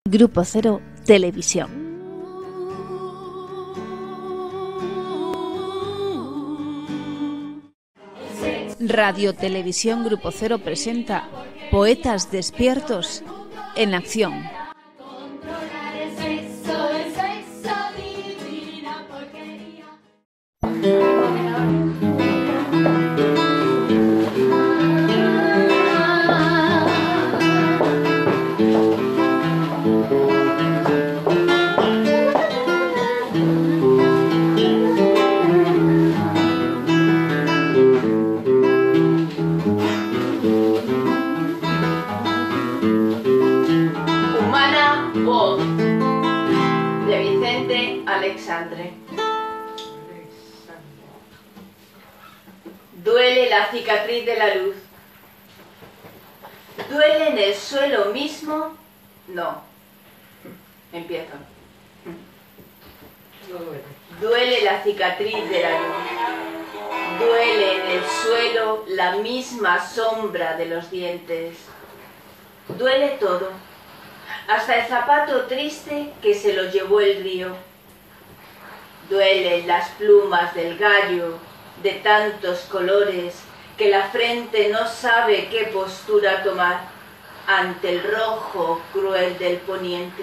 Grupo Cero Televisión. Radio Televisión Grupo Cero presenta Poetas Despiertos en Acción. Duele la cicatriz de la luz. ¿Duele en el suelo mismo? No. Empiezo. Duele la cicatriz de la luz. Duele en el suelo la misma sombra de los dientes. Duele todo, hasta el zapato triste que se lo llevó el río. Duelen las plumas del gallo de tantos colores que la frente no sabe qué postura tomar ante el rojo cruel del poniente.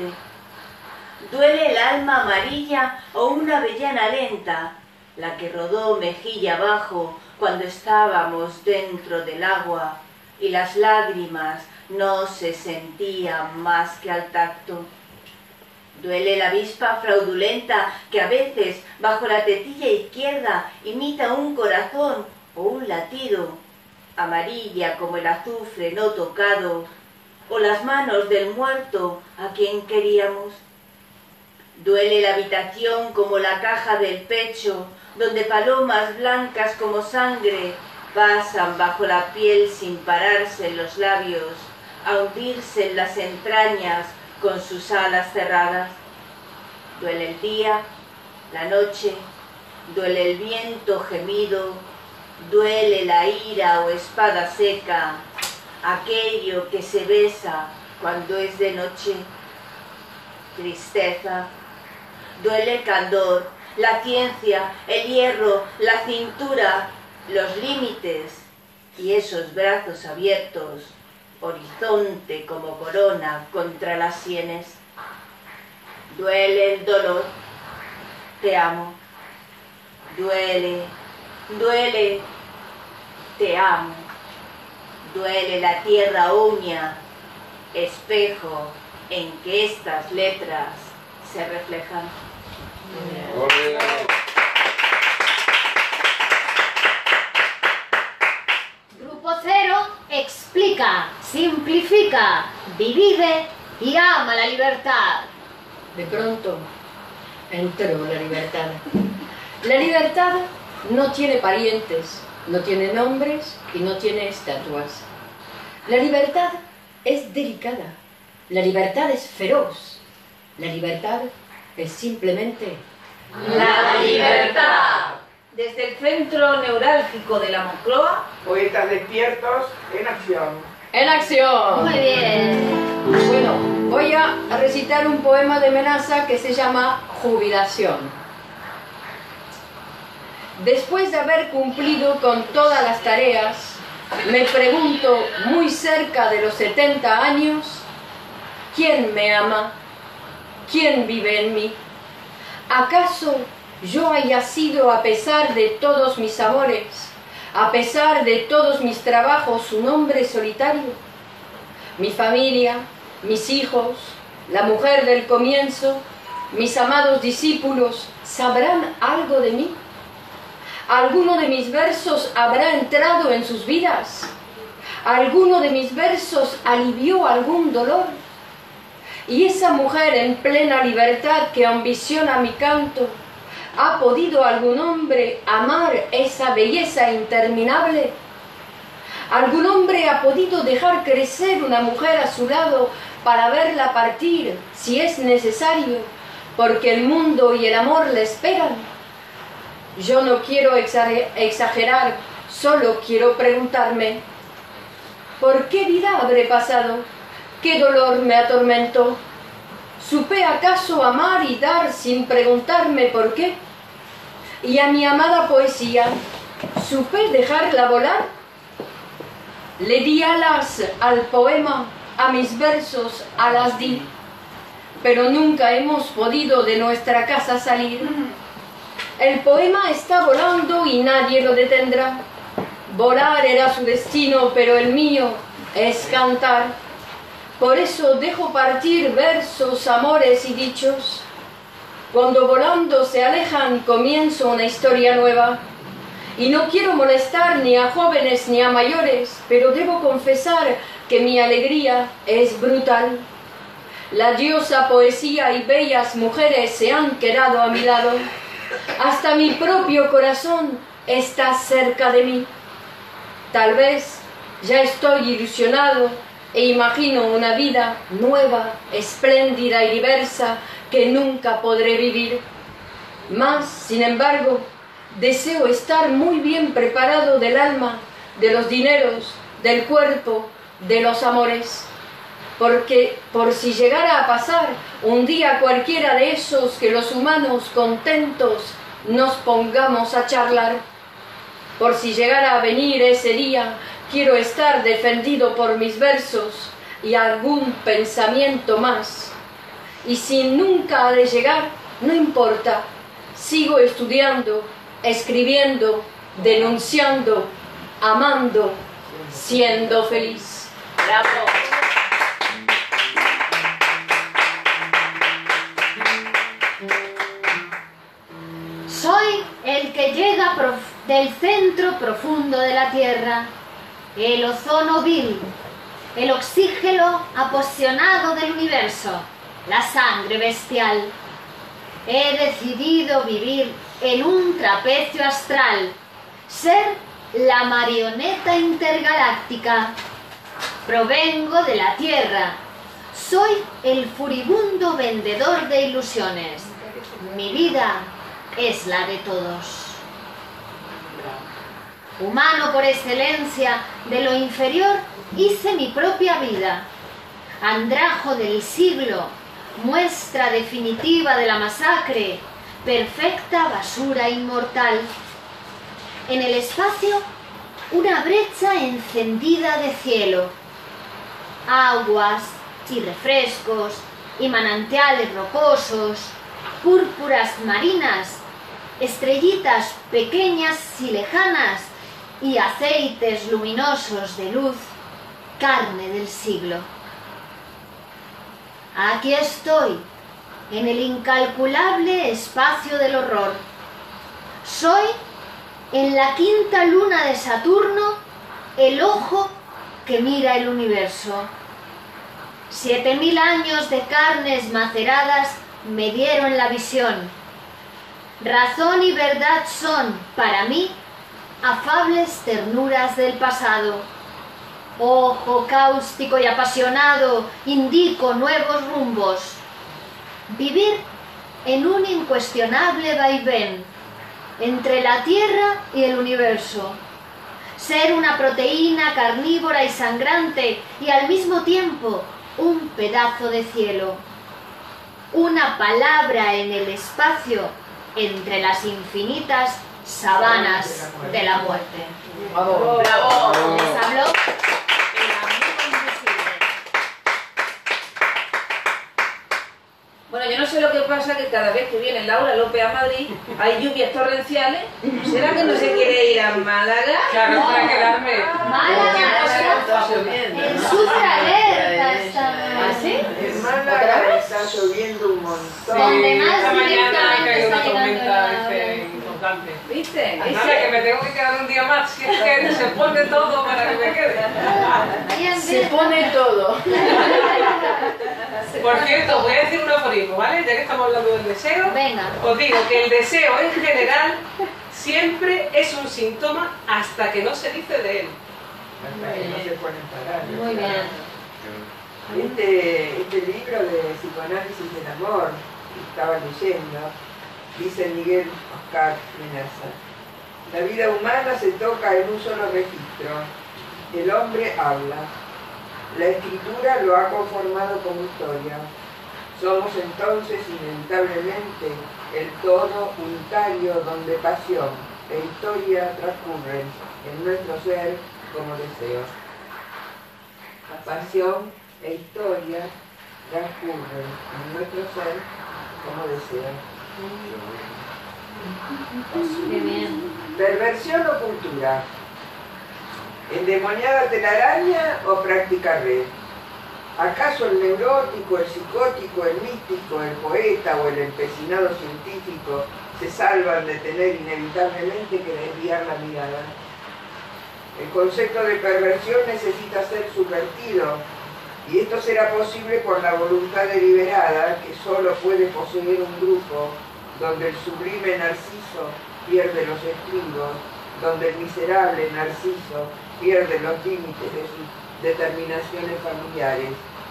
Duele el alma amarilla o una avellana lenta, la que rodó mejilla abajo cuando estábamos dentro del agua y las lágrimas no se sentían más que al tacto. Duele la avispa fraudulenta que a veces bajo la tetilla izquierda imita un corazón o un latido, amarilla como el azufre no tocado, o las manos del muerto a quien queríamos. Duele la habitación como la caja del pecho, donde palomas blancas como sangre pasan bajo la piel sin pararse en los labios, a hundirse en las entrañas con sus alas cerradas. Duele el día, la noche, duele el viento gemido, duele la ira o espada seca, aquello que se besa cuando es de noche. Tristeza, duele el candor, la ciencia, el hierro, la cintura, los límites y esos brazos abiertos, horizonte como corona contra las sienes. Duele el dolor, te amo. Duele, duele, te amo. Duele la tierra uña, espejo en que estas letras se reflejan. Grupo Cero explica, simplifica, divide y ama la libertad. De pronto entró la libertad. La libertad no tiene parientes, no tiene nombres y no tiene estatuas. La libertad es delicada, la libertad es feroz, la libertad es simplemente ¡la libertad! Desde el centro neurálgico de la Moncloa, Poetas Despiertos en Acción. ¡en acción! Muy bien. Bueno, voy a recitar un poema de Menaza que se llama Jubilación. Después de haber cumplido con todas las tareas, me pregunto muy cerca de los 70 años, ¿quién me ama? ¿Quién vive en mí? ¿Acaso yo haya sido, a pesar de todos mis amores, a pesar de todos mis trabajos, un hombre solitario? Mi familia, mis hijos, la mujer del comienzo, mis amados discípulos, ¿sabrán algo de mí? ¿Alguno de mis versos habrá entrado en sus vidas? ¿Alguno de mis versos alivió algún dolor? ¿Y esa mujer en plena libertad que ambiciona mi canto, ha podido algún hombre amar esa belleza interminable? ¿Algún hombre ha podido dejar crecer una mujer a su lado para verla partir, si es necesario, porque el mundo y el amor le esperan? Yo no quiero exagerar, solo quiero preguntarme, ¿por qué vida habré pasado? ¿Qué dolor me atormentó? ¿Supe acaso amar y dar sin preguntarme por qué? Y a mi amada poesía, ¿supe dejarla volar? Le di alas al poema, a mis versos alas di, pero nunca hemos podido de nuestra casa salir. El poema está volando y nadie lo detendrá. Volar era su destino, pero el mío es cantar. Por eso dejo partir versos, amores y dichos. Cuando volando se alejan, comienzo una historia nueva. Y no quiero molestar ni a jóvenes ni a mayores, pero debo confesar que mi alegría es brutal. La diosa poesía y bellas mujeres se han quedado a mi lado. Hasta mi propio corazón está cerca de mí. Tal vez ya estoy ilusionado e imagino una vida nueva, espléndida y diversa que nunca podré vivir. Mas, sin embargo, deseo estar muy bien preparado del alma, de los dineros, del cuerpo, de los amores. Porque por si llegara a pasar un día cualquiera de esos que los humanos contentos nos pongamos a charlar, por si llegara a venir ese día, quiero estar defendido por mis versos y algún pensamiento más. Y si nunca ha de llegar, no importa, sigo estudiando, escribiendo, denunciando, amando, siendo feliz. ¡Bravo! Soy el que llega del centro profundo de la Tierra, el ozono vil, el oxígeno apasionado del universo, la sangre bestial. He decidido vivir en un trapecio astral, ser la marioneta intergaláctica. Provengo de la Tierra, soy el furibundo vendedor de ilusiones. Mi vida es la de todos. Humano por excelencia, de lo inferior hice mi propia vida. Andrajo del siglo, muestra definitiva de la masacre, perfecta basura inmortal. En el espacio, una brecha encendida de cielo. Aguas y refrescos y manantiales rocosos, púrpuras marinas, estrellitas pequeñas y lejanas y aceites luminosos de luz, carne del siglo. Aquí estoy, en el incalculable espacio del horror. Soy, en la quinta luna de Saturno, el ojo que mira el universo. 7000 años de carnes maceradas me dieron la visión. Razón y verdad son, para mí, afables ternuras del pasado. Ojo cáustico y apasionado, indico nuevos rumbos. Vivir en un incuestionable vaivén entre la Tierra y el universo. Ser una proteína carnívora y sangrante y al mismo tiempo un pedazo de cielo. Una palabra en el espacio entre las infinitas sabanas de la muerte. ¡Bravo! ¡Bravo! Les habló el amigo invisible. Bueno, yo no sé lo que pasa, que cada vez que viene Laura López a Madrid hay lluvias torrenciales. ¿Será que no se quiere ir a Málaga? Claro, es para quedarme. Málaga está en súper alerta. ¿Ah, sí? En Málaga está lloviendo un montón. Donde más Esta mañana ha caído una directamente está tormenta llegando el importante. ¿Viste? Nada, que me tengo que quedar un día más. Si es que se pone todo para que me quede. Se pone todo. Por cierto, voy a decir un aforismo, ¿vale? Ya que estamos hablando del deseo, Venga. os digo que el deseo en general siempre es un síntoma hasta que no se dice de él. Hasta que no se pueden parar. Muy bien. Este libro de psicoanálisis del amor que estaba leyendo, dice Miguel Oscar Menaza: la vida humana se toca en un solo registro. El hombre habla. La escritura lo ha conformado como historia. Somos entonces inevitablemente el todo unitario donde pasión e historia transcurren en nuestro ser como deseo. Pasión e historia transcurren en nuestro ser como deseo. Qué bien. Perversión o cultura. ¿Endemoniada telaraña o práctica red? ¿Acaso el neurótico, el psicótico, el místico, el poeta o el empecinado científico se salvan de tener inevitablemente que desviar la mirada? El concepto de perversión necesita ser subvertido, y esto será posible por la voluntad deliberada que solo puede poseer un grupo, donde el sublime Narciso pierde los estribos, donde el miserable Narciso pierde los límites de sus determinaciones familiares.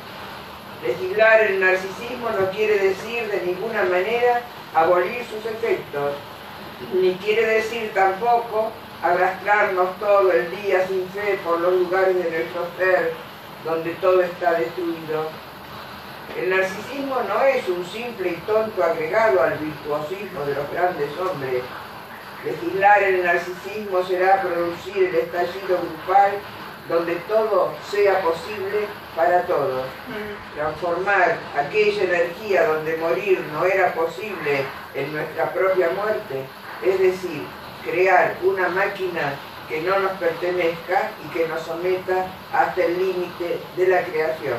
Legislar el narcisismo no quiere decir de ninguna manera abolir sus efectos, ni quiere decir tampoco arrastrarnos todo el día sin fe por los lugares de nuestro ser donde todo está destruido. El narcisismo no es un simple y tonto agregado al virtuosismo de los grandes hombres. Legislar el narcisismo será producir el estallido grupal donde todo sea posible para todos. Transformar aquella energía donde morir no era posible en nuestra propia muerte, es decir, crear una máquina que no nos pertenezca y que nos someta hasta el límite de la creación.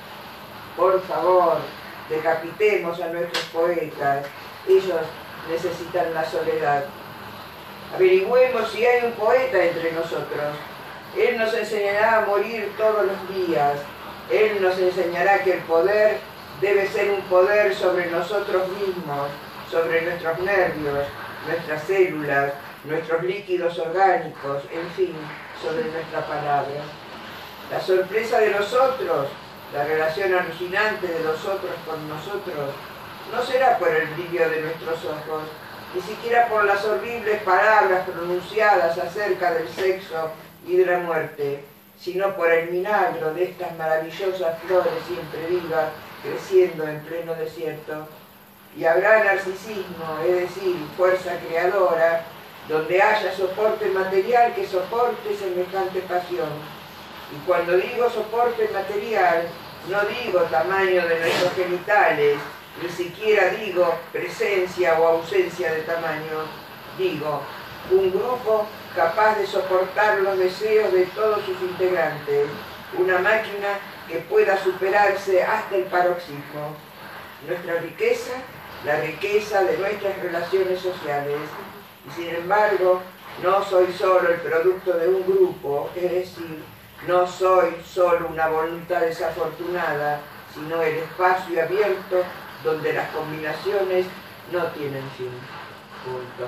Por favor, decapitemos a nuestros poetas, ellos necesitan la soledad. Averigüemos si hay un poeta entre nosotros. Él nos enseñará a morir todos los días. Él nos enseñará que el poder debe ser un poder sobre nosotros mismos, sobre nuestros nervios, nuestras células, nuestros líquidos orgánicos, en fin, sobre nuestra palabra. La sorpresa de los otros, la relación alucinante de los otros con nosotros, no será por el brillo de nuestros ojos, ni siquiera por las horribles palabras pronunciadas acerca del sexo y de la muerte, sino por el milagro de estas maravillosas flores siempre vivas creciendo en pleno desierto. Y habrá narcisismo, es decir, fuerza creadora, donde haya soporte material que soporte semejante pasión. Y cuando digo soporte material, no digo tamaño de nuestros genitales, ni siquiera digo presencia o ausencia de tamaño, digo un grupo capaz de soportar los deseos de todos sus integrantes, una máquina que pueda superarse hasta el paroxismo. Nuestra riqueza, la riqueza de nuestras relaciones sociales. Y sin embargo, no soy solo el producto de un grupo, es decir, no soy solo una voluntad desafortunada, sino el espacio abierto donde las combinaciones no tienen fin. Punto.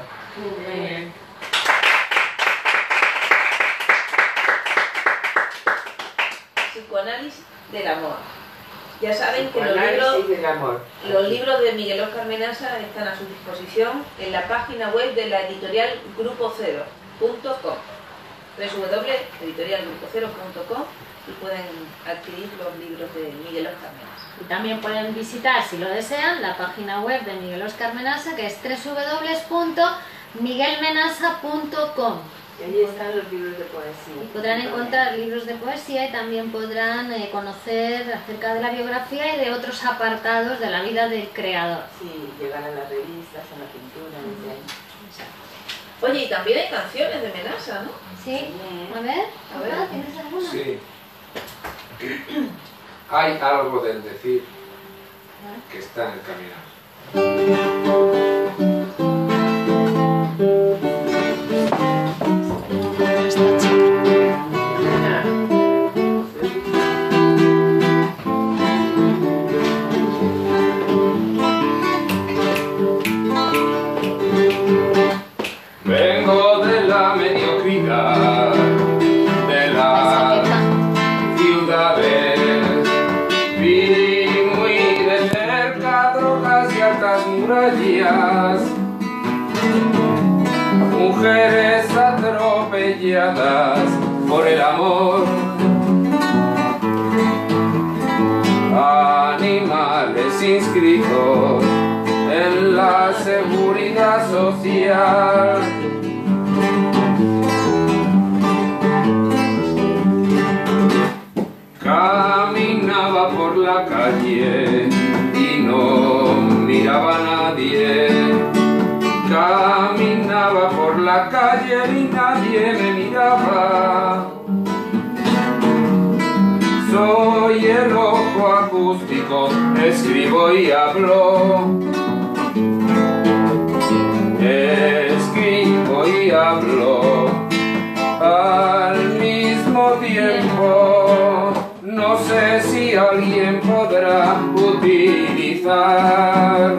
Psicoanálisis del amor. Ya saben que los libros de Miguel Óscar Menaza están a su disposición en la página web de la editorial grupocero.com, www.editorialgrupocero.com, y pueden adquirir los libros de Miguel Óscar Menaza. Y también pueden visitar, si lo desean, la página web de Miguel Óscar Menaza, que es www.miguelmenaza.com. Y allí están los libros de poesía. Y podrán encontrar libros de poesía y también podrán conocer acerca de la biografía y de otros apartados de la vida del creador. Sí, llegar a las revistas, a la pintura, desde ahí. Oye, y también hay canciones de Menaza, ¿no? Sí. A ver, ¿tienes alguna? Sí. Hay algo del decir que está en el caminar. Vengo de la mediocridad, de las ciudades, vi muy de cerca drogas y altas murallas, mujeres atropelladas por el amor, animales hijos en la seguridad social. Caminaba por la calle y no miraba a nadie. Caminaba por la calle y nadie me miraba. Soy el ojo acústico, escribo y hablo. Escribo y hablo al mismo tiempo. No sé si alguien podrá utilizar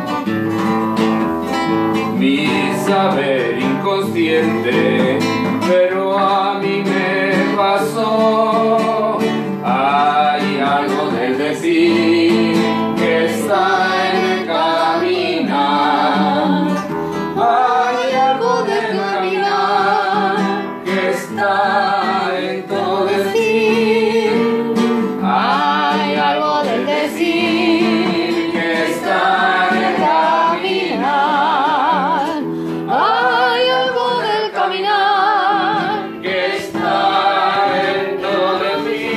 mi saber inconsciente, pero a mí me pasó. Hay algo del decir que está en el caminar. Hay algo del caminar que está en todo decir. Hay algo del decir que está en el caminar. Hay algo del caminar que está en todo decir.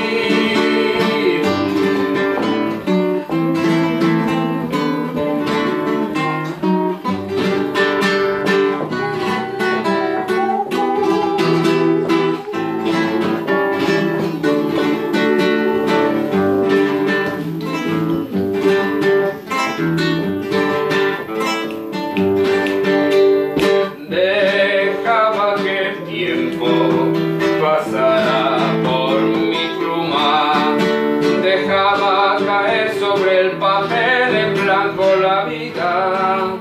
Dejaba que el tiempo pasara por mi pluma. Dejaba caer sobre el papel en blanco la vida.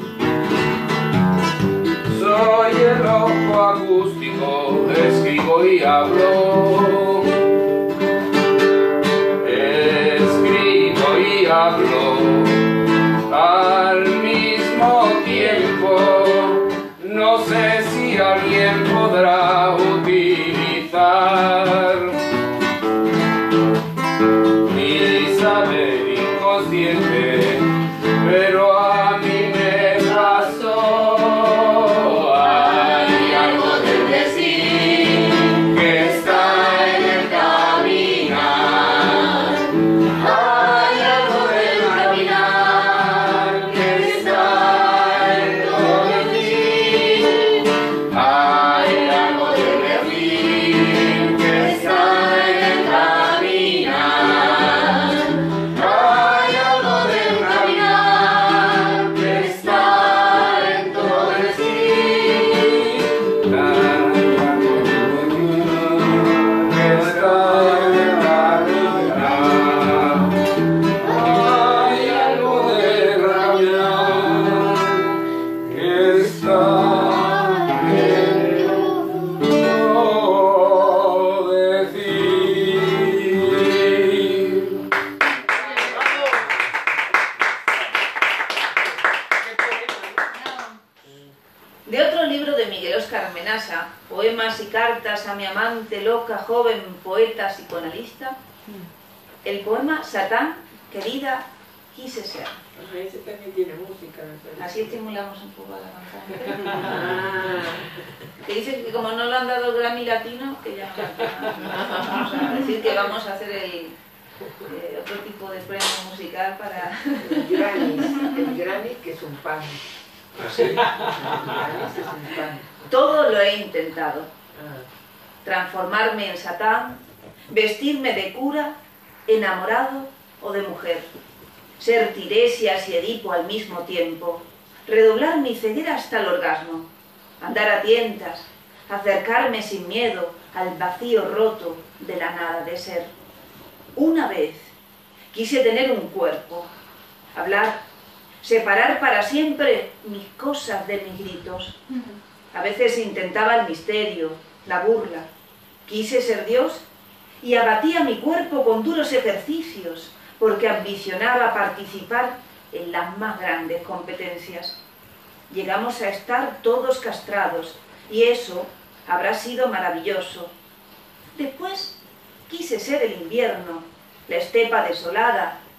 Soy el ojo acústico, escribo y hablo. Escribo y hablo al mismo tiempo. No sé si alguien podrá utilizar mi saber inconsciente, pero a mí me pasó. Hay algo del decir que está en el caminar. Hay algo del caminar que está en todo decir. Hay algo del decir que está en el caminar. Hay algo del caminar que está en todo decir. Que está en el caminar. Hay algo del caminar que está en todo decir. De otro libro de Miguel Óscar Menasa, Poemas y cartas a mi amante, loca, joven, poeta, psicoanalista, el poema Satán, querida, quise ser. Ese también tiene música, me parece. Así estimulamos un poco a la cantante. Que dice que como no le han dado Grammy Latino, que ya no canta. Vamos a decir que vamos a hacer otro tipo de premio musical para... El Grammy, que es un pan. Así. El Grammy es un pan. Todo lo he intentado. Ah. Transformarme en Satán, vestirme de cura, enamorado o de mujer. Ser Tiresias y Edipo al mismo tiempo. Redoblar mi ceguera hasta el orgasmo. Andar a tientas, acercarme sin miedo al vacío roto de la nada de ser. Una vez quise tener un cuerpo, hablar, separar para siempre mis cosas de mis gritos. A veces intentaba el misterio, la burla. Quise ser Dios y abatía mi cuerpo con duros ejercicios porque ambicionaba participar en las más grandes competencias. Llegamos a estar todos castrados y eso habrá sido maravilloso. Después quise ser el invierno, la estepa desolada,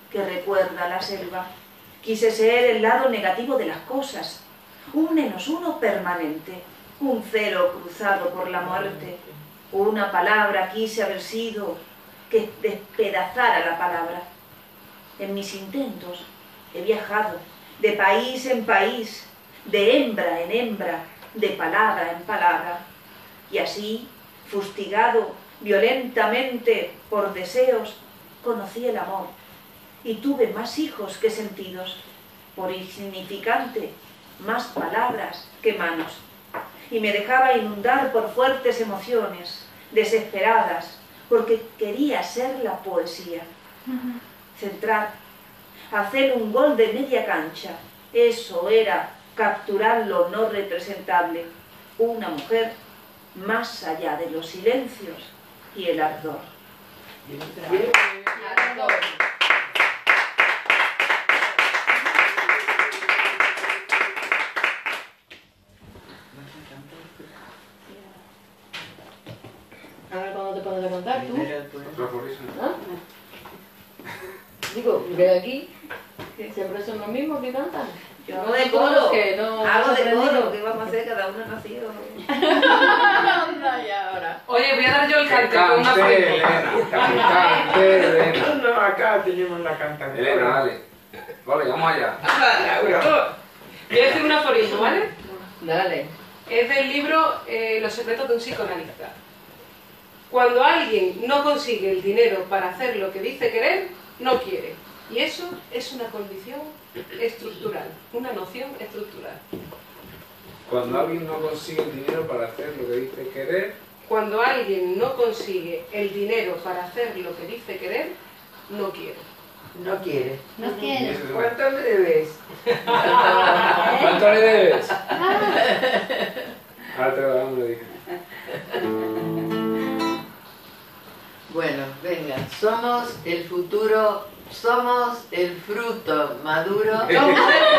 que recuerda la selva. Quise ser el lado negativo de las cosas, un -1 permanente, un 0 cruzado por la muerte. Una palabra quise haber sido que despedazara la palabra. En mis intentos he viajado de país en país, de hembra en hembra, de palabra en palabra, y así, fustigado violentamente por deseos, conocí el amor y tuve más hijos que sentidos, por insignificante, más palabras que manos, y me dejaba inundar por fuertes emociones, desesperadas, porque quería ser la poesía. Centrar, hacer un gol de media cancha, eso era capturar lo no representable, una mujer más allá de los silencios y el ardor. Ahora cuando te pones a contar tú. ¿Ah? Digo, ve aquí, que siempre son los mismos que cantan. Yo hago de coro, que no hago de coro, ¿qué vamos a hacer? Cada uno nacido. Anda ya ahora. Oye, voy a dar yo el cante con una Elena. No, acá tenemos la cantante. Elena, dale. Vale, vamos allá. Voy a decir un aforismo, ¿vale? Dale. Es del libro Los secretos de un psicoanalista. Cuando alguien no consigue el dinero para hacer lo que dice querer, no quiere. Y eso es una condición estructural, una noción estructural. Cuando alguien no consigue el dinero para hacer lo que dice querer. Cuando alguien no consigue el dinero para hacer lo que dice querer, no quiere. No quiere. No quiere. ¿Cuánto me debes? ¿Cuánto le debes? Ahora te lo damos, le dije. Bueno, venga, somos el futuro, somos el fruto maduro. Somos el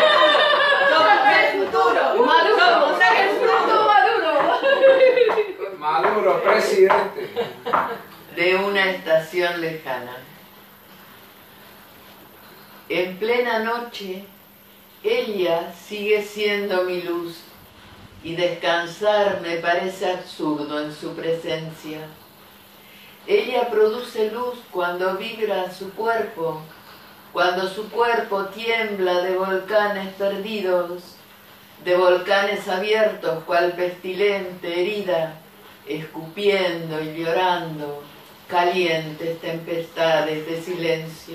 futuro. Maduro. Somos el fruto maduro. Maduro, presidente. De una estación lejana. En plena noche, ella sigue siendo mi luz y descansar me parece absurdo en su presencia. Ella produce luz cuando vibra su cuerpo, cuando su cuerpo tiembla de volcanes perdidos, de volcanes abiertos cual pestilente herida, escupiendo y llorando, calientes tempestades de silencio.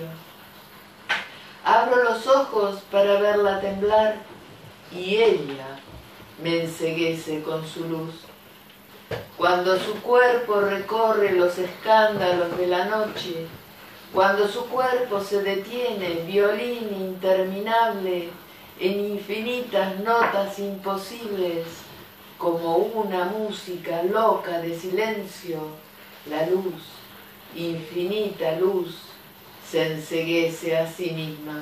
Abro los ojos para verla temblar y ella me enceguece con su luz. Cuando su cuerpo recorre los escándalos de la noche, cuando su cuerpo se detiene, violín interminable, en infinitas notas imposibles, como una música loca de silencio, la luz, infinita luz, se enceguece a sí misma.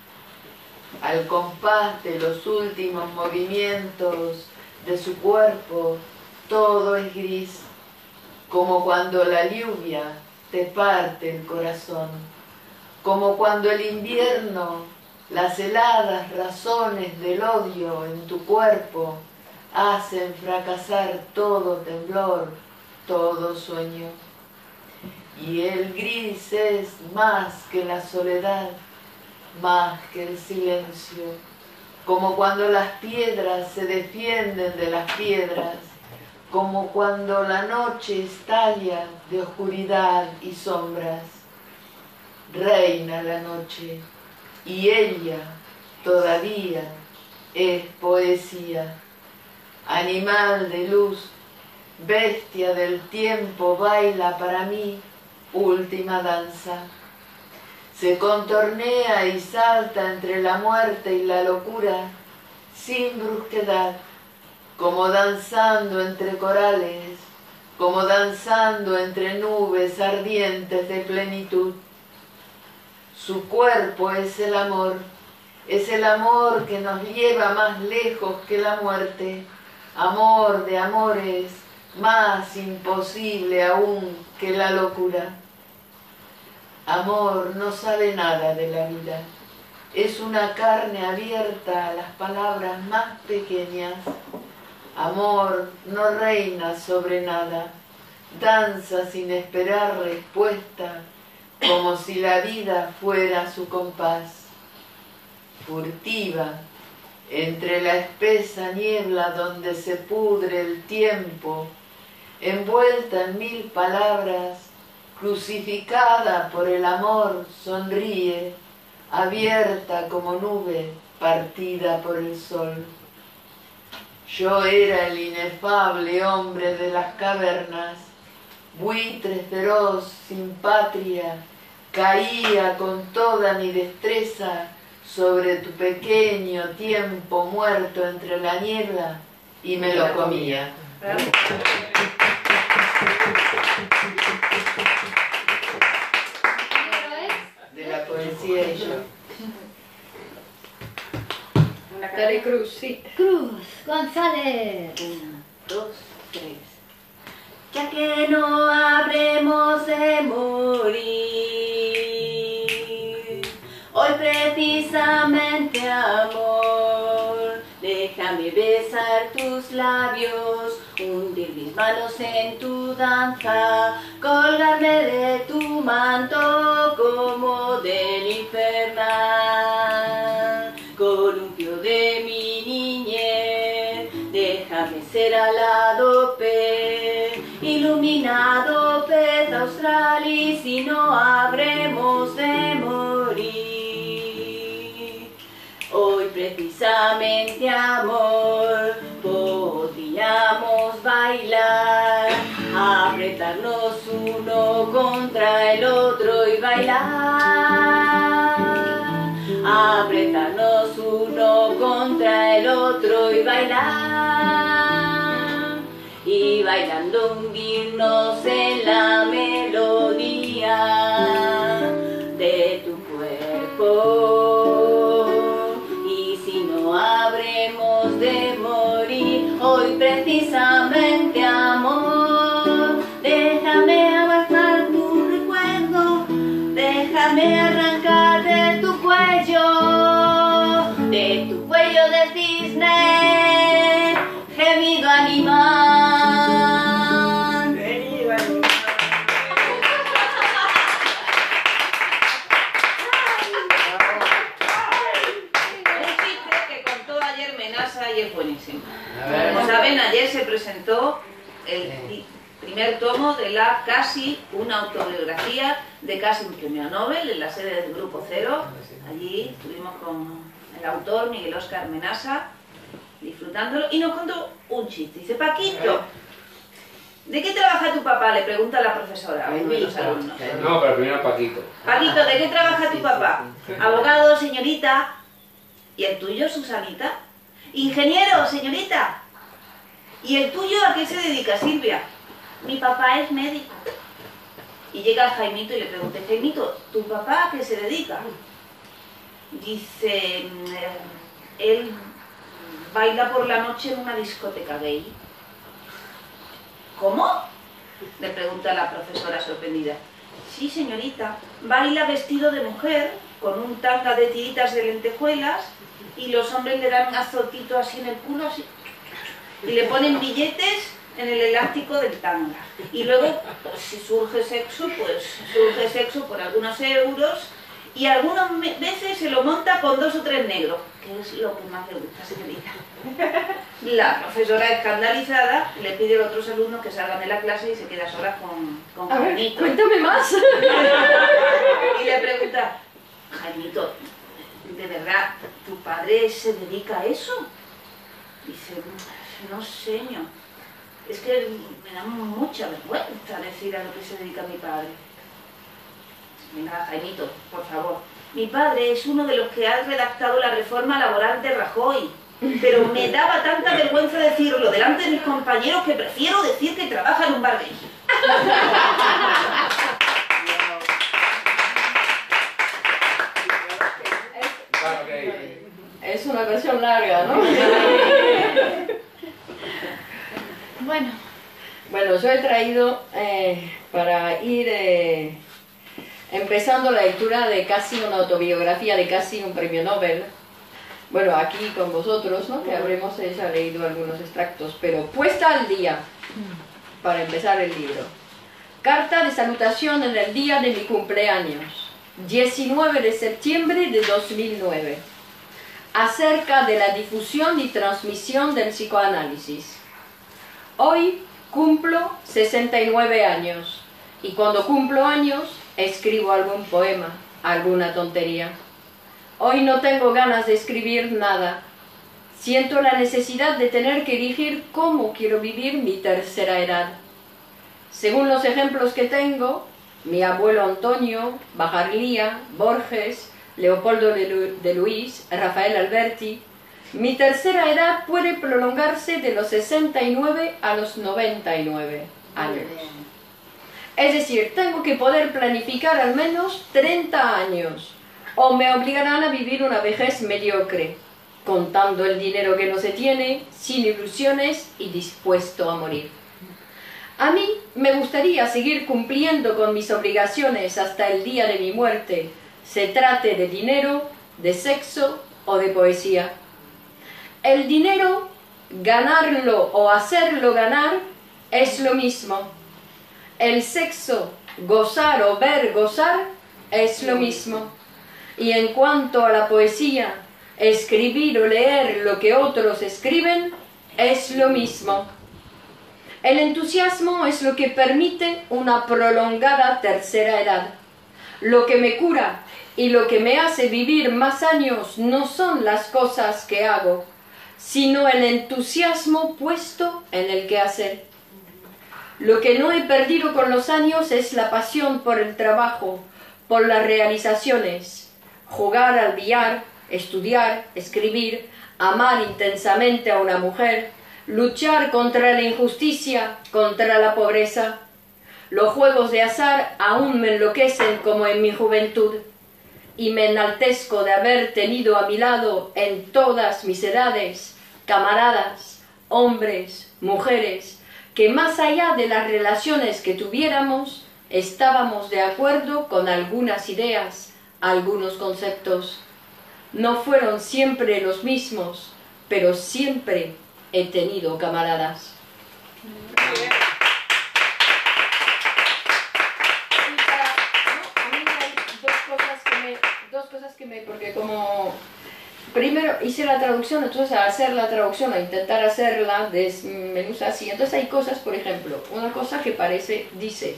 Al compás de los últimos movimientos de su cuerpo, todo es gris, como cuando la lluvia te parte el corazón, como cuando el invierno, las heladas razones del odio en tu cuerpo hacen fracasar todo temblor, todo sueño. Y el gris es más que la soledad, más que el silencio, como cuando las piedras se defienden de las piedras, como cuando la noche estalla de oscuridad y sombras. Reina la noche, y ella todavía es poesía, animal de luz, bestia del tiempo, baila para mí última danza. Se contornea y salta entre la muerte y la locura, sin brusquedad, como danzando entre corales, como danzando entre nubes ardientes de plenitud. Su cuerpo es el amor que nos lleva más lejos que la muerte, amor de amores, más imposible aún que la locura. Amor no sabe nada de la vida. Es una carne abierta a las palabras más pequeñas. Amor no reina sobre nada. Danza sin esperar respuesta, como si la vida fuera su compás. Furtiva, entre la espesa niebla donde se pudre el tiempo, envuelta en 1000 palabras, crucificada por el amor, sonríe, abierta como nube, partida por el sol. Yo era el inefable hombre de las cavernas, buitre feroz, sin patria, caía con toda mi destreza sobre tu pequeño tiempo muerto entre la niebla y me lo comía. De la poesía y yo. Dale Cruz, sí. Cruz, González. 1, 2, 3. Ya que no habremos de morir, hoy precisamente, amor, déjame besar tus labios, hundir mis manos en tu danza, colgarme de tu manto como del infernal, columpio de mi niñez, déjame ser alado pez, iluminado pez austral, y si no habremos de morir, hoy precisamente, amor, podríamos bailar, apretarnos uno contra el otro y bailar, apretarnos uno contra el otro y bailar, y bailando hundirnos en la melodía de tu cuerpo. Y si no habremos de morir, hoy precisamente, amor, déjame abrazar tu recuerdo, déjame arrancar de tu cuello de cisne, gemido animal. Gemido animal. Un chiste que contó ayer Menaza y es buenísimo. Como saben, ayer se presentó el primer tomo de la Casi, una autobiografía de Casi un premio Nobel en la sede del Grupo Cero. Allí estuvimos con el autor Miguel Óscar Menaza disfrutándolo y nos contó un chiste. Dice: Paquito, ¿de qué trabaja tu papá?, le pregunta la profesora a uno de los alumnos. No, pero primero Paquito. Paquito, ¿de qué trabaja tu papá? Abogado, señorita. ¿Y el tuyo, Susanita? Ingeniero, señorita. ¿Y el tuyo a qué se dedica, Silvia? Mi papá es médico. Y llega Jaimito y le pregunta: Jaimito, ¿tu papá a qué se dedica? Dice: él baila por la noche en una discoteca gay. ¿Cómo?, le pregunta la profesora sorprendida. Sí, señorita, baila vestido de mujer, con un tanga de tiritas de lentejuelas, y los hombres le dan un azotito así en el culo, así, y le ponen billetes en el elástico del tanga. Y luego, si surge sexo, pues surge sexo por algunos euros, y algunas veces se lo monta con 2 o 3 negros, que es lo que más le gusta, señorita. La profesora, escandalizada, le pide a los otros alumnos que salgan de la clase y se queda sola con Jaimito. Cuéntame más. Y le pregunta: Jaimito, ¿de verdad tu padre se dedica a eso? Dice: no, señor, es que me da mucha vergüenza decir a lo que se dedica mi padre. Venga, Jaimito, por favor. Mi padre es uno de los que ha redactado la reforma laboral de Rajoy, pero me daba tanta vergüenza decirlo delante de mis compañeros que prefiero decir que trabaja en un bar gay. Es una versión larga, ¿no? Bueno, yo he traído para ir empezando la lectura de casi una autobiografía de casi un premio Nobel. Bueno, aquí con vosotros, ¿no? Que habremos ya leído algunos extractos, pero puesta al día, para empezar el libro. Carta de salutación en el día de mi cumpleaños, 19 de septiembre de 2009, acerca de la difusión y transmisión del psicoanálisis. Hoy cumplo 69 años, y cuando cumplo años, escribo algún poema, alguna tontería. Hoy no tengo ganas de escribir nada. Siento la necesidad de tener que elegir cómo quiero vivir mi tercera edad. Según los ejemplos que tengo, mi abuelo Antonio, Bajarlía, Borges, Leopoldo de Luis, Rafael Alberti, mi tercera edad puede prolongarse de los 69 a los 99 años. Es decir, tengo que poder planificar al menos 30 años, o me obligarán a vivir una vejez mediocre, contando el dinero que no se tiene, sin ilusiones y dispuesto a morir. A mí me gustaría seguir cumpliendo con mis obligaciones hasta el día de mi muerte, se trate de dinero, de sexo o de poesía. El dinero, ganarlo o hacerlo ganar, es lo mismo. El sexo, gozar o ver gozar, es lo mismo. Y en cuanto a la poesía, escribir o leer lo que otros escriben, es lo mismo. El entusiasmo es lo que permite una prolongada tercera edad. Lo que me cura y lo que me hace vivir más años no son las cosas que hago, sino el entusiasmo puesto en el quehacer. Lo que no he perdido con los años es la pasión por el trabajo, por las realizaciones, jugar al billar, estudiar, escribir, amar intensamente a una mujer, luchar contra la injusticia, contra la pobreza. Los juegos de azar aún me enloquecen como en mi juventud, y me enaltezco de haber tenido a mi lado en todas mis edades camaradas, hombres, mujeres, que más allá de las relaciones que tuviéramos, estábamos de acuerdo con algunas ideas, algunos conceptos. No fueron siempre los mismos, pero siempre he tenido camaradas. A mí hay dos cosas que me... Porque como primero hice la traducción, entonces al hacer la traducción, a intentar hacerla, me gusta así. Entonces hay cosas, por ejemplo, una cosa que dice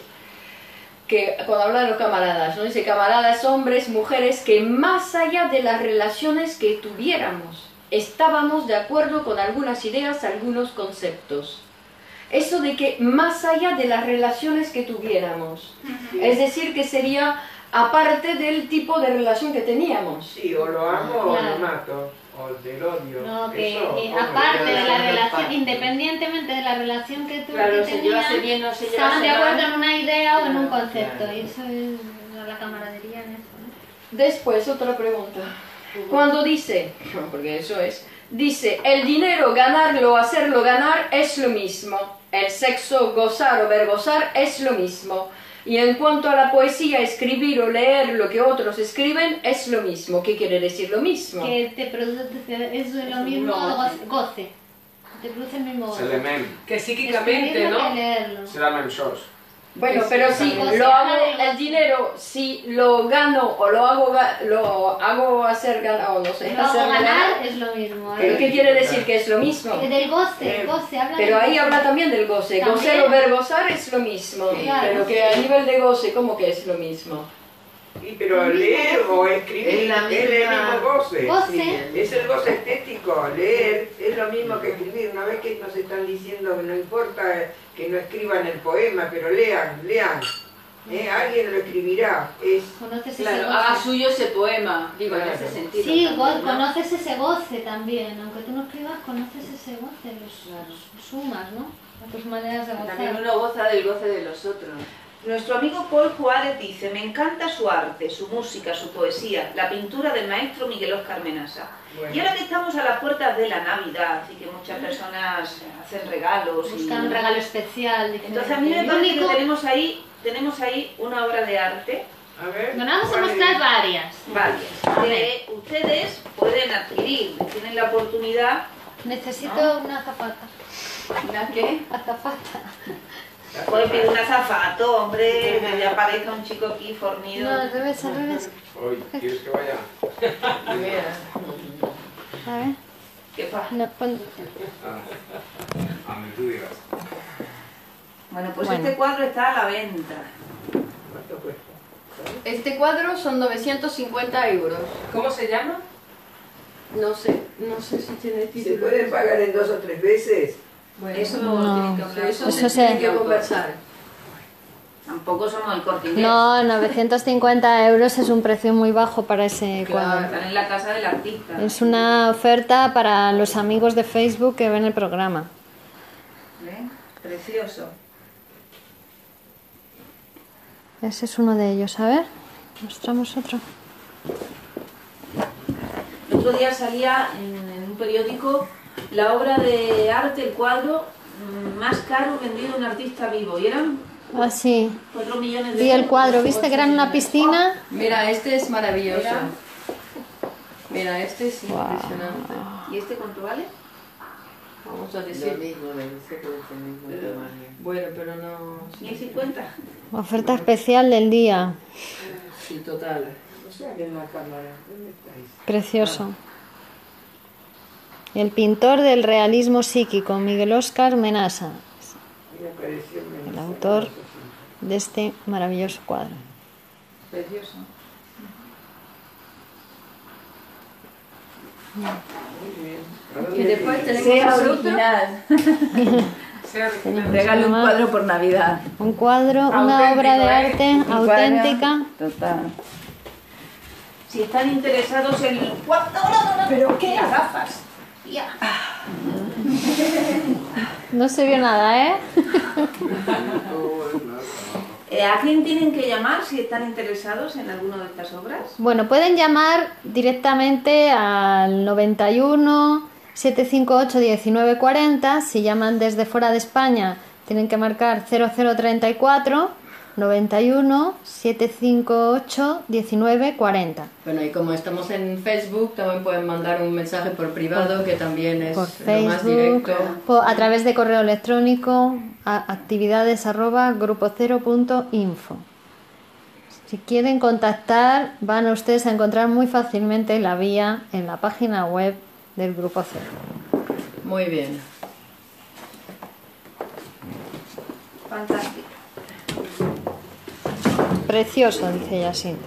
que cuando habla de los camaradas, ¿no? Dice camaradas, hombres, mujeres, que más allá de las relaciones que tuviéramos, estábamos de acuerdo con algunas ideas, algunos conceptos. Eso de que más allá de las relaciones que tuviéramos, es decir, que sería aparte del tipo de relación que teníamos. Sí, o lo amo o lo mato, o del odio. No, que aparte de la relación, independientemente de la relación que tú claro, que tenías, estaban de acuerdo en una idea o en un concepto, y eso es la camaradería en eso, ¿no? Después, otra pregunta. Cuando dice, porque eso es, dice, el dinero, ganarlo o hacerlo ganar es lo mismo. El sexo, gozar o ver gozar es lo mismo. Y en cuanto a la poesía, escribir o leer lo que otros escriben es lo mismo. ¿Qué quiere decir lo mismo? Que te produce, es lo mismo goce. Te produce el mismo goce. Que psíquicamente, ¿no? C'est la même chose. Bueno, pero si lo hago, el dinero, si lo gano o lo hago hacer ganar, o no sé, lo hago ganar es lo mismo. ¿Pero qué quiere decir que es lo mismo? Del goce, habla. Pero ahí habla también del goce. Goce o ver gozar es lo mismo. Claro, pero que a nivel de goce, ¿cómo que es lo mismo? Sí, pero leer o escribir es el mismo goce. Goce. Es el goce estético. Leer es lo mismo que escribir. Una vez que nos están diciendo que no importa que no escriban el poema, pero lean. Alguien lo escribirá. Claro, haga suyo ese poema, digo, en ese sentido. Sí, también, ¿no? conoces ese goce también. Aunque tú no escribas, conoces ese goce, los sumas, ¿no? A tus maneras de gozar. También uno goza del goce de los otros. Nuestro amigo Paul Juárez dice: me encanta su arte, su música, su poesía, la pintura del maestro Miguel Óscar Menasa. Bueno. Y ahora que estamos a las puertas de la Navidad y que muchas personas hacen regalos, buscan un regalo especial. Entonces a mí me parece que tenemos ahí una obra de arte A ver. Nos vamos a mostrar varias. Que ustedes pueden adquirir, tienen la oportunidad. Necesito una azafata. ¿Una qué? Azafata. Puedes pedir un azafato, hombre, que ya aparezca un chico aquí fornido. No, al revés, al revés. Oye, ¿quieres que vaya? A ver. ¿Qué pasa? No, pon... A mí tú digas. Bueno, pues Bueno. este cuadro está a la venta. ¿Cuánto cuesta? Este cuadro son 950 euros. ¿Cómo se llama? No sé si tiene ¿Se título. pueden pagar en 2 o 3 veces? Bueno, Eso No. tienen que hablar. eso Eso se tiene se- que conversar. Tampoco somos el Corte Inglés. No, 950 euros es un precio muy bajo para ese Claro, cuadro. están en la casa del artista. Es una oferta para los amigos de Facebook que ven el programa. ¿Ven? Precioso. Ese es uno de ellos. A ver, mostramos otro. El otro día salía en un periódico la obra de arte, el cuadro más caro vendido a un artista vivo. Y eran Ah, sí. 4 millones de Vi el euros. cuadro, ¿viste que era en una piscina? Mira, este es maravilloso. Mira. Mira, este es impresionante. ¿Y este cuánto vale? Vamos a Lo decir. mismo, debe ser el mismo tamaño. Bueno, pero no. 1050. Oferta especial del día. Sí, total. No sé, en la cámara. ¿Dónde estáis? Precioso. El pintor del realismo psíquico, Miguel Óscar Menasa, Me apareció el autor de este maravilloso cuadro. Precioso. Muy bien. ¿A Y dónde después tienes? tenemos ese otro. Sea original. Regale un cuadro por Navidad. Un cuadro, una Auténtico, obra de ¿eh? arte Un cuadro auténtica. Total. Si están interesados en el cuadro, ¿pero qué? Las gafas. Ya. No se vio nada, ¿eh? ¿A quién tienen que llamar si están interesados en alguna de estas obras? Bueno, pueden llamar directamente al 91 758 1940. Si llaman desde fuera de España, tienen que marcar 0034 91 758 1940. Bueno, y como estamos en Facebook, también pueden mandar un mensaje por privado, que también es Por lo más directo. Facebook, a través de correo electrónico a actividades@grupocero.info. Si quieren contactar, van a ustedes a encontrar muy fácilmente la vía en la página web del Grupo Cero. Muy bien. Fantástico. Precioso, dice Jacinta.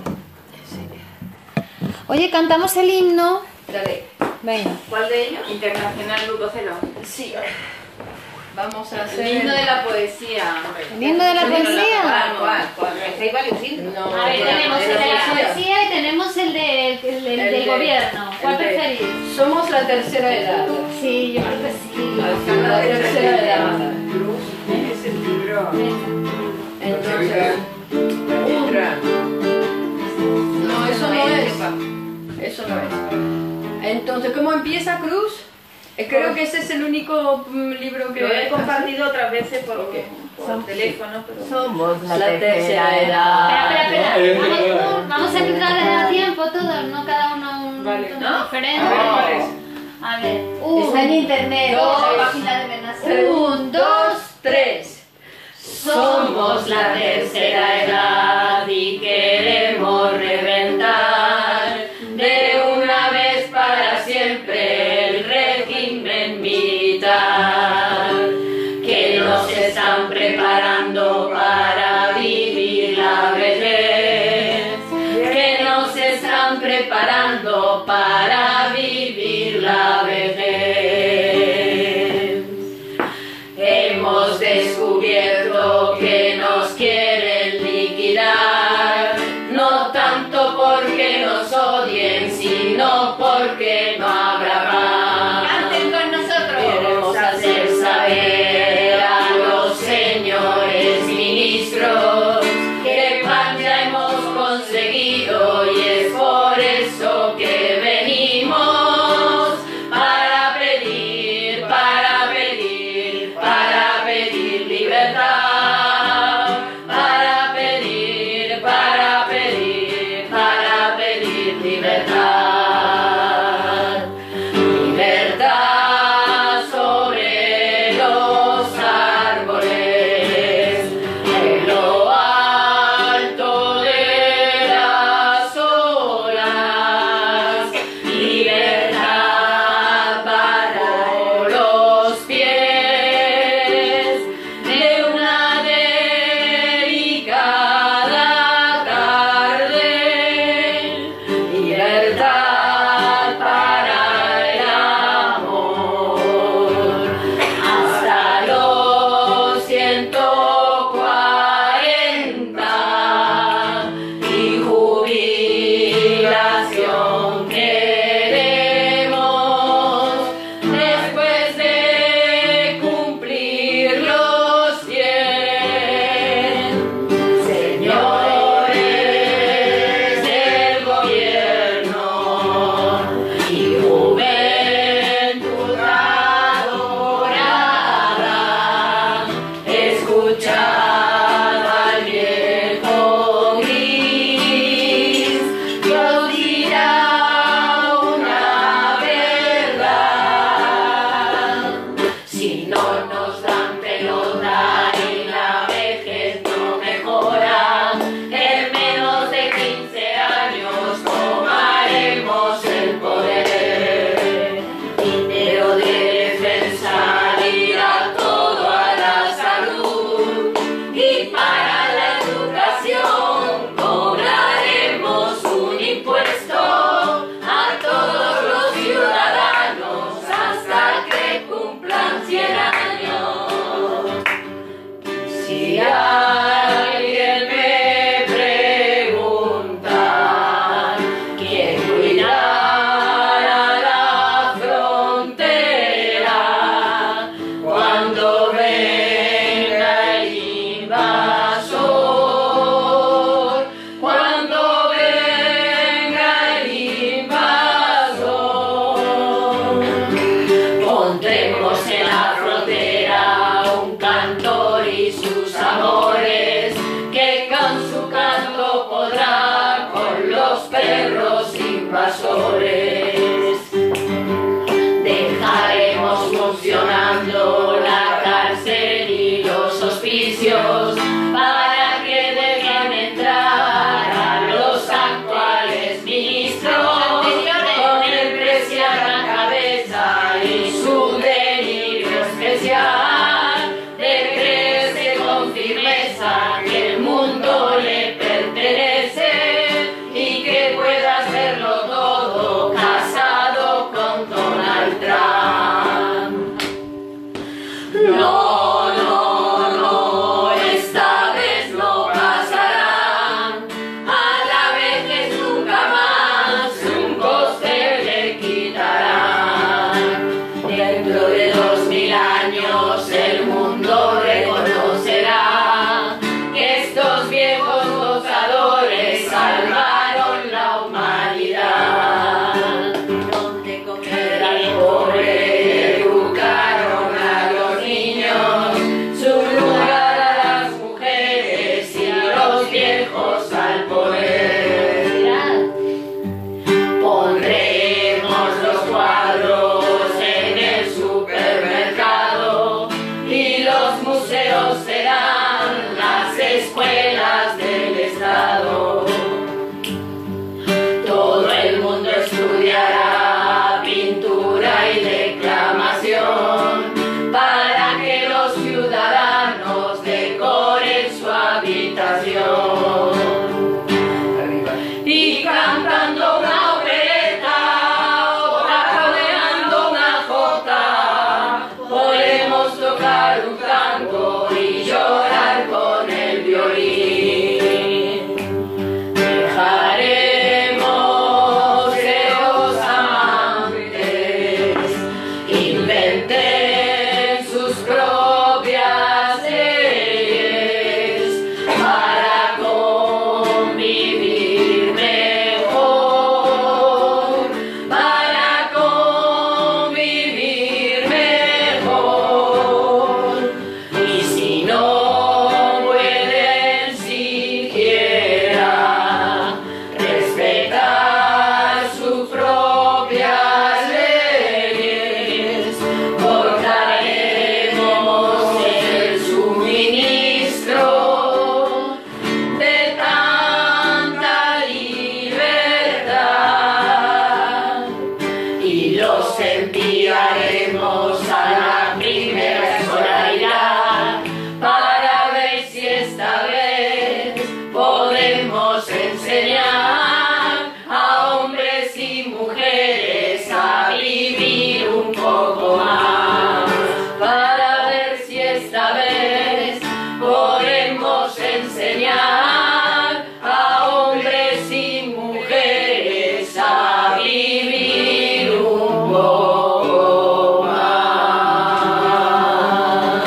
Oye, cantamos el himno. Dale. Venga. ¿Cuál de ellos? Internacional Grupo Cero. Sí. Vamos a hacer. El himno de la poesía. ¿El himno de la poesía? ¿Cuál? Es que hay varios himnos. No, A ver, bueno, tenemos el de la poesía. poesía y tenemos el del El del de- gobierno. ¿Cuál el de- preferís? Somos la tercera edad. Sí, yo creo que sí. La tercera edad. ¿Tienes el libro? Entonces. La letra. No, eso no es. Eso no es. Entonces, ¿cómo empieza Cruz? Creo que ese es el único libro que Lo he compartido otras veces por teléfono, pero... Somos la La tercera tercera edad. Espera. Vamos a entrar a tiempo todos, no cada uno un Vale. tono ¿No? diferente. ¿Cuál es? A ver, Está en internet. dos, la página de Menasa. 1, 2, 3. Somos la tercera edad y queremos reventar de una vez para siempre el régimen militar, que nos están preparando para vivir la vejez, que nos están preparando para vivir la vejez. Hemos descubierto que nos quieren liquidar. invasores. Dejaremos funcionando la cárcel y los hospicios para que dejen entrar a los actuales ministros con el precio a la cabeza y su delirio especial de creerse con firmeza que el mundo le pertenece y que pueda hacerlo todo casado con Donald Trump. No, no, no, esta vez no pasarán. A la vejez nunca más un coste le quitarán. Dentro de 2000 años el mundo reconocerá que estos viejos gozadores salvaron la humanidad. Donde comer al pobre, educaron a los niños, su lugar a las mujeres y los viejos al poder. Pondremos los cuadros en el supermercado y los museos serán las escuelas del Estado. Todo el mundo estudiará pintura y declamación para que los ciudadanos decoren su habitación. Y cantando una opereta o tarareando una jota, podemos tocar un tango y llorar con el violín. Dejaremos que los amantes inventen sus propias leyes para convivir mejor, para convivir mejor. Y si no pueden siquiera respetar sus propias leyes, cortaremos el suministro de tanta libertad y los enviaremos a la primera escolaridad para ver si esta vez podemos enseñar a hombres y mujeres a vivir un poco más. Para ver si esta vez podemos enseñar a hombres y mujeres a vivir un poco más.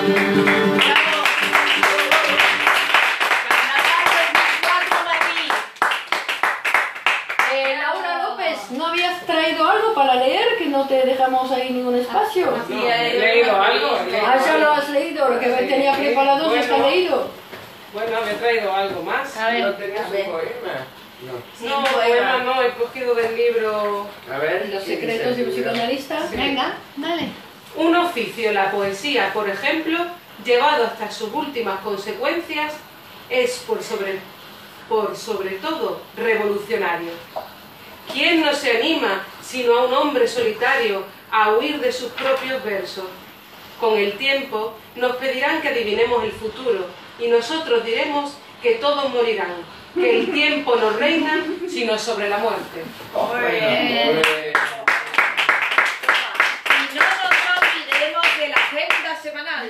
Laura López, ¿no habías traído algo para leer? Que no te dejamos ahí ningún espacio. No, he leído algo. Ah, ya lo has leído, lo que tenía preparado ya está leído. Bueno, me he traído algo más. ¿No tenías un poema? No, poema no, he cogido del libro A ver. Los secretos de un psicoanalista. Venga, dale. Un oficio, la poesía, por ejemplo, llevado hasta sus últimas consecuencias, es por sobre todo revolucionario. ¿Quién no se anima, sino a un hombre solitario, a huir de sus propios versos? Con el tiempo nos pedirán que adivinemos el futuro y nosotros diremos que todos morirán, que el tiempo no reina, sino sobre la muerte. Y no nos olvidemos de la agenda semanal.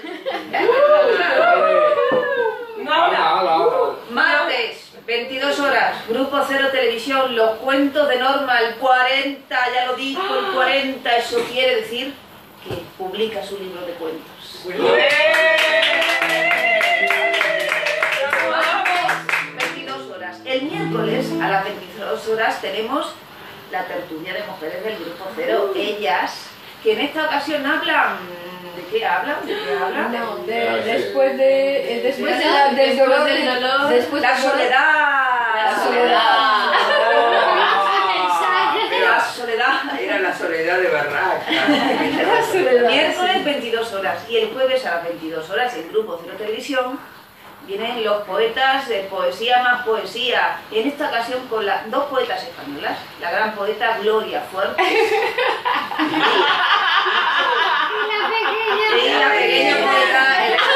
Martes, 22 horas, Grupo Cero Televisión, los cuentos de Norma, el 40, ya lo dijo, el 40, eso quiere decir que publica su libro de cuentos. Martes, 22 horas. El miércoles, a las 22 horas, tenemos la tertulia de mujeres del Grupo Cero, ellas, que en esta ocasión hablan... ¿De qué hablan? ¿De qué hablan? No, después del dolor, después la soledad. La soledad. soledad. Era la soledad de Barraca. Miércoles 22 horas y el jueves a las 22 horas en Grupo Cero Televisión vienen los poetas de poesía más poesía. En esta ocasión con dos poetas españolas, la gran poeta Gloria Fuertes y la pequeña poeta...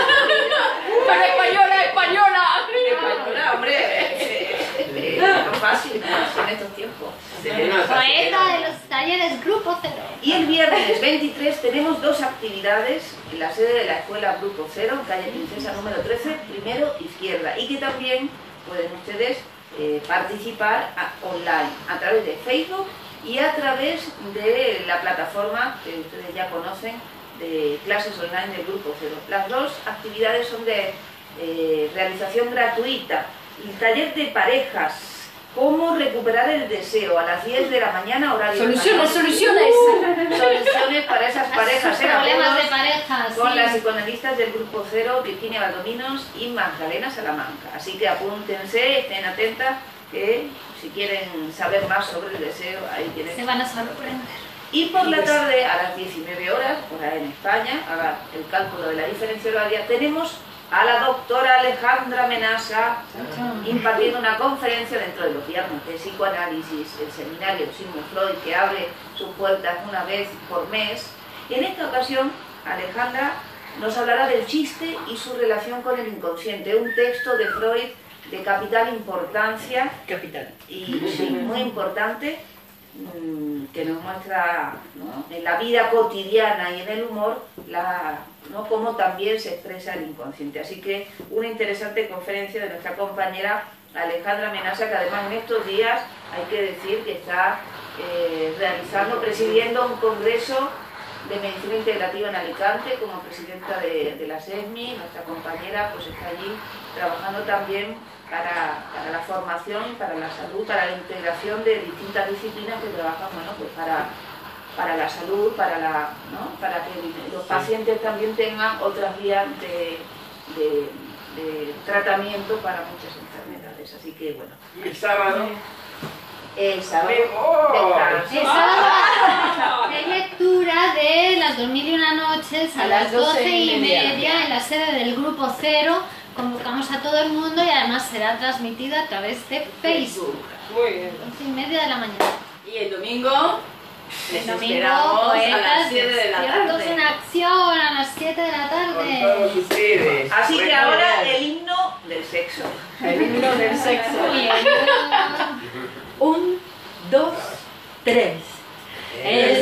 ¡Pero española, española! Española, hombre, no es fácil en estos tiempos. Poeta de los talleres Grupo Cero. Y el viernes 23 tenemos dos actividades en la sede de la Escuela Grupo Cero, en calle Princesa número 13, primero izquierda, y que también pueden ustedes participar online a través de Facebook y a través de la plataforma que ustedes ya conocen de clases online del Grupo Cero. Las dos actividades son de realización gratuita. El taller de parejas, cómo recuperar el deseo, a las 10 de la mañana, horario Soluciones, soluciones. Soluciones para esas parejas, Problemas de parejas. con Sí. las psicoanalistas del Grupo Cero, Virginia Valdominos y Magdalena Salamanca. Así que apúntense, estén atentas, que si quieren saber más sobre el deseo, ahí tienen. Se van a sorprender. Y por la tarde, a las 19 horas, hora en España, haga el cálculo de la diferencia horaria, tenemos a la doctora Alejandra Menasa impartiendo una conferencia dentro de los viernes de psicoanálisis, el seminario Sigmund Freud, que abre sus puertas una vez por mes. Y en esta ocasión, Alejandra nos hablará del chiste y su relación con el inconsciente, un texto de Freud de capital importancia. Capital. Y sí, muy importante, que nos muestra, ¿no?, en la vida cotidiana y en el humor ¿no?, cómo también se expresa el inconsciente. Así que una interesante conferencia de nuestra compañera Alejandra Menasa, que además en estos días hay que decir que está presidiendo un congreso de medicina integrativa en Alicante como presidenta de la SESMI. Nuestra compañera pues está allí trabajando también para la formación, para la salud, para la integración de distintas disciplinas que trabajan, bueno, pues para la salud, ¿no?, para que los pacientes también tengan otras vías de tratamiento para muchas enfermedades. Así que bueno. El sábado. El sábado de lectura de las 2001 noches a las 12:30 en la sede del Grupo Cero. Convocamos a todo el mundo y además será transmitida a través de Facebook. Muy bien. 11:30 de la mañana. Y el domingo les El domingo, esperamos a las poetas 7 de la despiertos tarde. en acción a las 7 de la Con tarde. todos ustedes. Así que Bueno, ahora el himno del sexo. El himno del sexo. Muy bien. 1, 2, 3. El